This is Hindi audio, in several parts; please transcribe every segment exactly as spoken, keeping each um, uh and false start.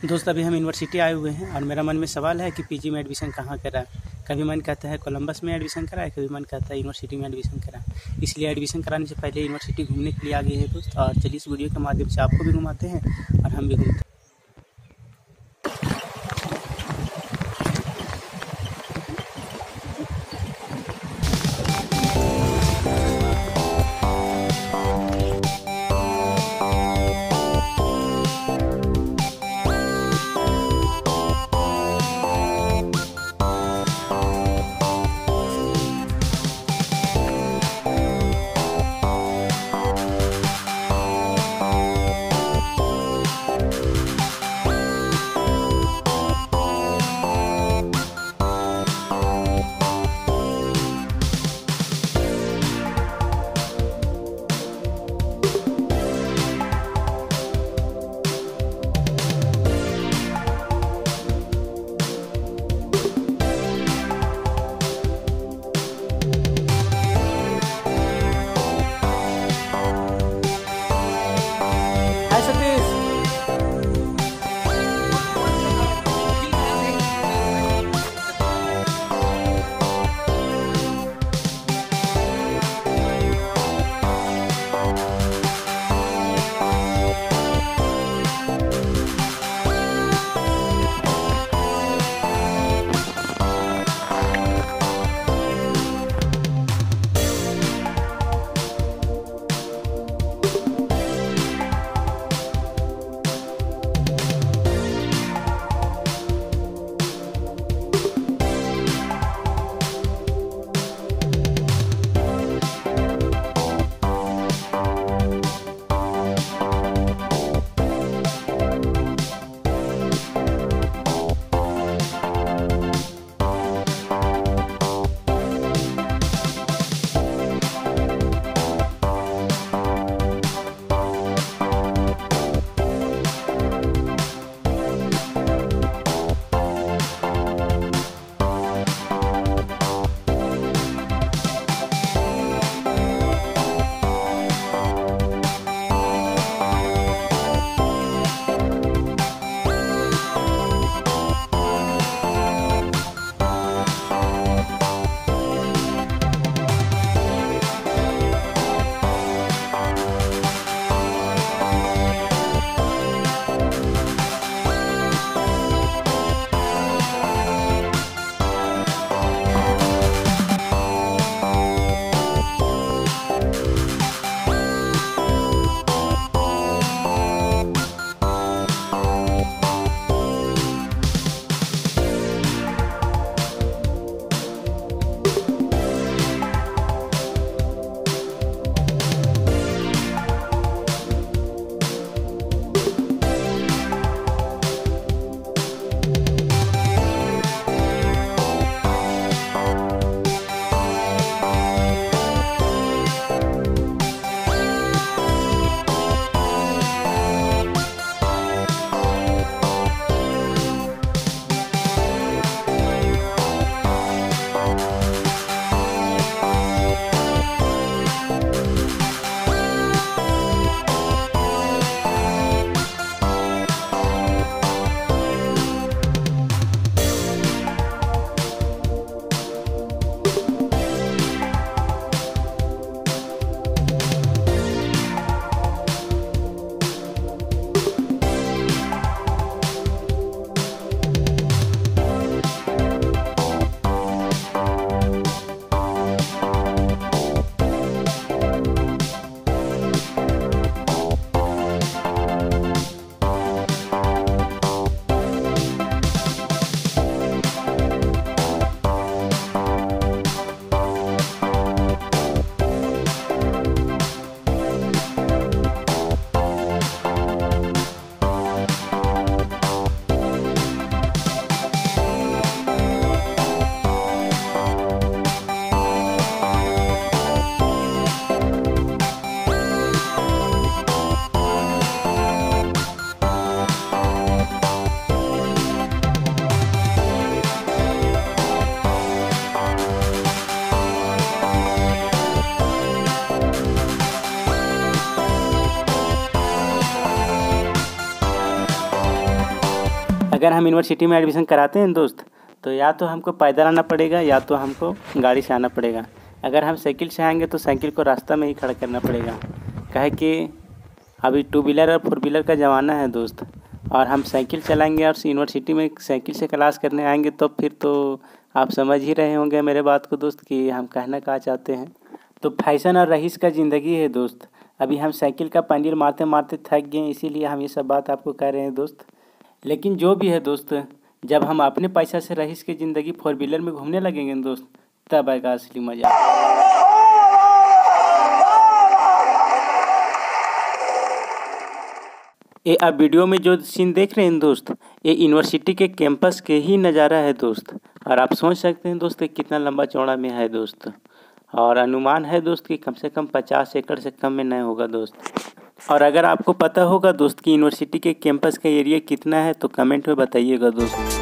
दोस्त अभी हम यूनिवर्सिटी आए हुए हैं और मेरा मन में सवाल है कि पीजी में एडमिशन कहाँ करा। कभी मन कहता है कोलंबस में एडमिशन कराए, कभी मन कहता है यूनिवर्सिटी में एडमिशन कराए। इसलिए एडमिशन कराने से पहले यूनिवर्सिटी घूमने के लिए आ गए हैं दोस्त, और चलिए इस वीडियो के माध्यम से आपको भी घुमाते हैं और हम भी घूमते हैं। अगर हम यूनिवर्सिटी में एडमिशन कराते हैं दोस्त, तो या तो हमको पैदल आना पड़ेगा या तो हमको गाड़ी से आना पड़ेगा। अगर हम साइकिल से आएंगे तो साइकिल को रास्ता में ही खड़ा करना पड़ेगा, काहे कि अभी टू व्हीलर और फोर व्हीलर का ज़माना है दोस्त। और हम साइकिल चलाएंगे और यूनिवर्सिटी में साइकिल से क्लास करने आएंगे तो फिर तो आप समझ ही रहे होंगे मेरे बात को दोस्त कि हम कहना क्या चाहते हैं। तो फैशन और रईस का ज़िंदगी है दोस्त। अभी हम साइकिल का पंडिल मारते मारते थक गए, इसीलिए हम ये सब बात आपको कह रहे हैं दोस्त। लेकिन जो भी है दोस्त, जब हम अपने पैसा से रईस की ज़िंदगी फोर व्हीलर में घूमने लगेंगे दोस्त, तब आएगा असली मज़ा। ये आप वीडियो में जो सीन देख रहे हैं दोस्त, ये यूनिवर्सिटी के कैंपस के ही नज़ारा है दोस्त। और आप सोच सकते हैं दोस्त कितना लंबा चौड़ा में है दोस्त। और अनुमान है दोस्त कि कम से कम पचास एकड़ से कम में नहीं होगा दोस्त। और अगर आपको पता होगा दोस्त कि यूनिवर्सिटी के कैंपस का एरिया कितना है तो कमेंट में बताइएगा दोस्त।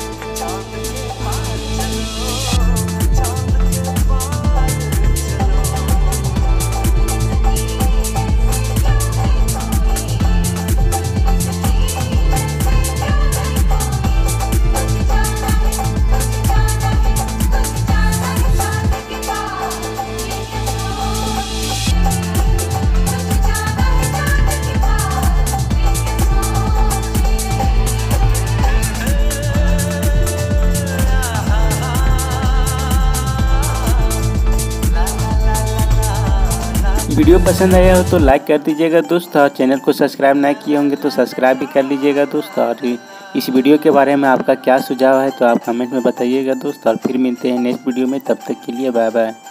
वीडियो पसंद आया हो तो लाइक कर दीजिएगा दोस्त, और चैनल को सब्सक्राइब नहीं किए होंगे तो सब्सक्राइब भी कर लीजिएगा दोस्त। और इस वीडियो के बारे में आपका क्या सुझाव है तो आप कमेंट में बताइएगा दोस्त। और फिर मिलते हैं नेक्स्ट वीडियो में, तब तक के लिए बाय बाय।